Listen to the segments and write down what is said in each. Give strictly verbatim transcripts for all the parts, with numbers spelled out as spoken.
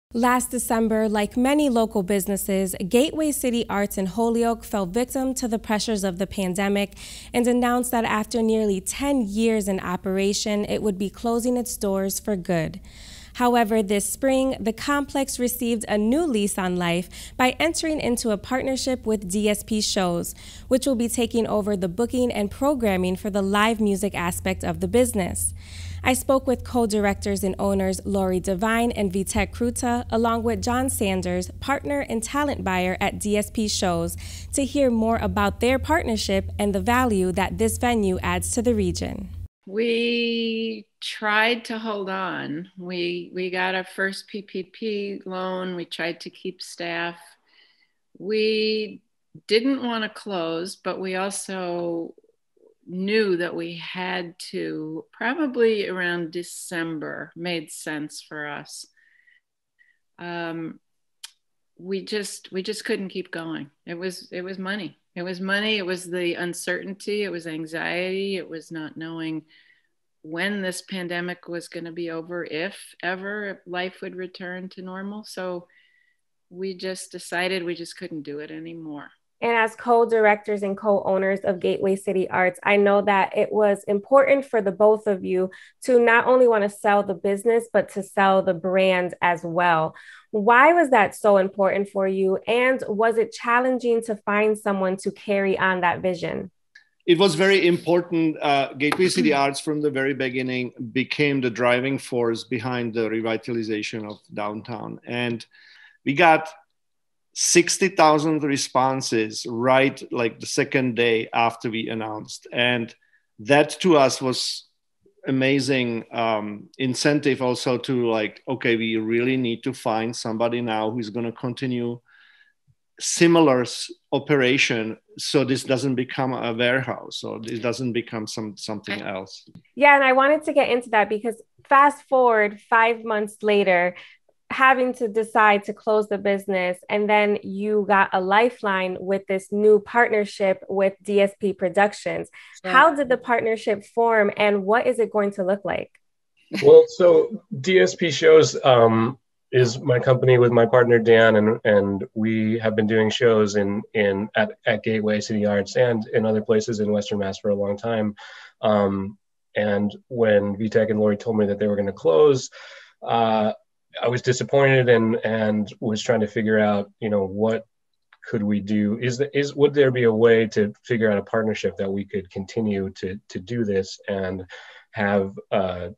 Last December, like many local businesses, Gateway City Arts in Holyoke fell victim to the pressures of the pandemic and announced that after nearly ten years in operation, it would be closing its doors for good. However, this spring, the complex received a new lease on life by entering into a partnership with D S P Shows, which will be taking over the booking and programming for the live music aspect of the business. I spoke with co-directors and owners Lori Devine and Vitek Kruta, along with John Sanders, partner and talent buyer at D S P Shows, to hear more about their partnership and the value that this venue adds to the region. We tried to hold on. We, we got our first P P P loan. We tried to keep staff. We didn't want to close, but we also knew that we had to, probably around December, made sense for us. Um, we just we just couldn't keep going. It was it was money. It was money. It was the uncertainty. It was anxiety. It was not knowing when this pandemic was going to be over, if ever, if life would return to normal. So we just decided we just couldn't do it anymore. And as co-directors and co-owners of Gateway City Arts, I know that it was important for the both of you to not only want to sell the business, but to sell the brand as well. Why was that so important for you? And was it challenging to find someone to carry on that vision? It was very important. Uh, Gateway City Arts from the very beginning became the driving force behind the revitalization of downtown. And we got sixty thousand responses right like the second day after we announced. And that to us was amazing um, incentive also to like, okay, we really need to find somebody now who's going to continue similar operation so this doesn't become a warehouse or it doesn't become some something else. Yeah, and I wanted to get into that because fast forward five months later, having to decide to close the business, and then you got a lifeline with this new partnership with D S P Productions. Sure. How did the partnership form and what is it going to look like? Well, so D S P Shows um, is my company with my partner Dan, and and we have been doing shows in in at, at Gateway City Arts and in other places in Western Mass for a long time. Um, and when Vitek and Lori told me that they were going to close, uh, I was disappointed and and was trying to figure out, you know, what could we do? Is the, is would there be a way to figure out a partnership that we could continue to to do this and have uh,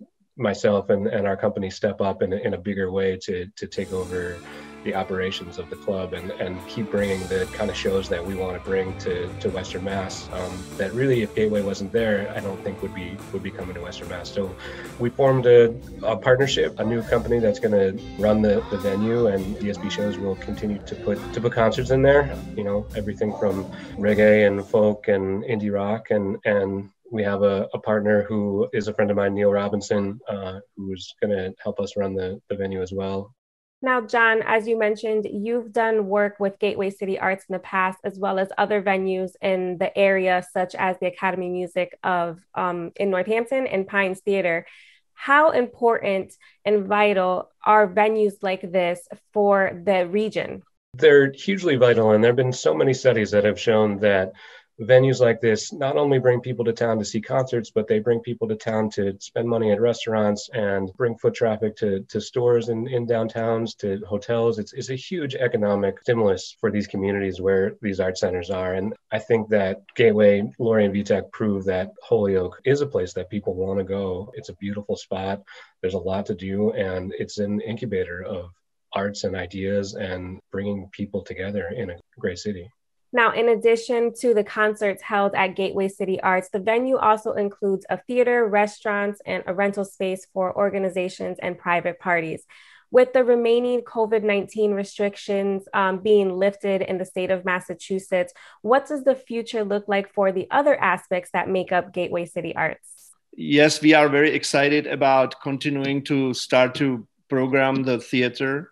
myself and, and our company step up in, in a bigger way to to take over the operations of the club and, and keep bringing the kind of shows that we want to bring to, to Western Mass um, that really, if Gateway wasn't there, I don't think would be would be coming to Western Mass. So we formed a, a partnership, a new company that's going to run the, the venue, and D S P Shows will continue to put to put concerts in there. You know, everything from reggae and folk and indie rock, and and we have a, a partner who is a friend of mine, Neil Robinson, uh, who's going to help us run the, the venue as well. Now, John, as you mentioned, you've done work with Gateway City Arts in the past, as well as other venues in the area, such as the Academy Music of um, in Northampton and Pines Theater. How important and vital are venues like this for the region? They're hugely vital, and there have been so many studies that have shown that venues like this not only bring people to town to see concerts, but they bring people to town to spend money at restaurants and bring foot traffic to, to stores in, in downtowns, to hotels. It's, it's a huge economic stimulus for these communities where these art centers are. And I think that Gateway, Lori and Vitek prove that Holyoke is a place that people want to go. It's a beautiful spot. There's a lot to do, and it's an incubator of arts and ideas and bringing people together in a great city. Now, in addition to the concerts held at Gateway City Arts, the venue also includes a theater, restaurants, and a rental space for organizations and private parties. With the remaining COVID nineteen restrictions um, being lifted in the state of Massachusetts, what does the future look like for the other aspects that make up Gateway City Arts? Yes, we are very excited about continuing to start to program the theater.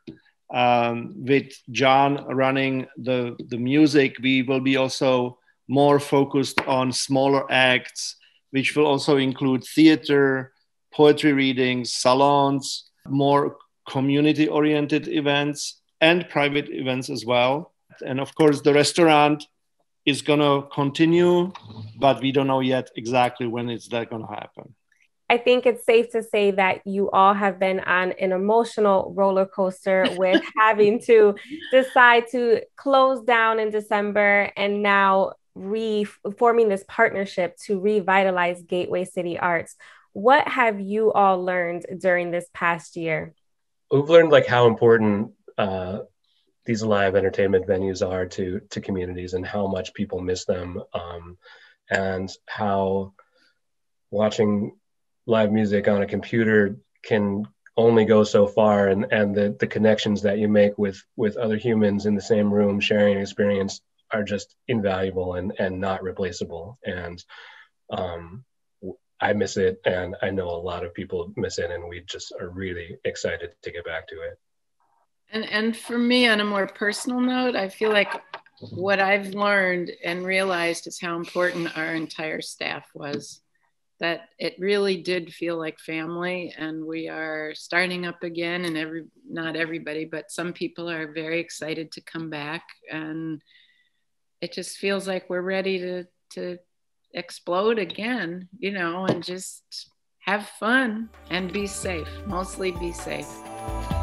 Um, with John running the, the music, we will be also more focused on smaller acts, which will also include theater, poetry readings, salons, more community-oriented events and private events as well. And of course, the restaurant is going to continue, but we don't know yet exactly when it's that going to happen. I think it's safe to say that you all have been on an emotional roller coaster with having to decide to close down in December and now reforming this partnership to revitalize Gateway City Arts. What have you all learned during this past year? We've learned like how important uh, these live entertainment venues are to, to communities and how much people miss them, um, and how watching live music on a computer can only go so far, and, and the, the connections that you make with, with other humans in the same room sharing an experience are just invaluable and, and not replaceable. And um, I miss it, and I know a lot of people miss it, and we just are really excited to get back to it. And, and for me, on a more personal note, I feel like what I've learned and realized is how important our entire staff was. That it really did feel like family, and we are starting up again, and every not everybody, but some people are very excited to come back, and it just feels like we're ready to to explode again, you know, and just have fun and be safe, mostly be safe.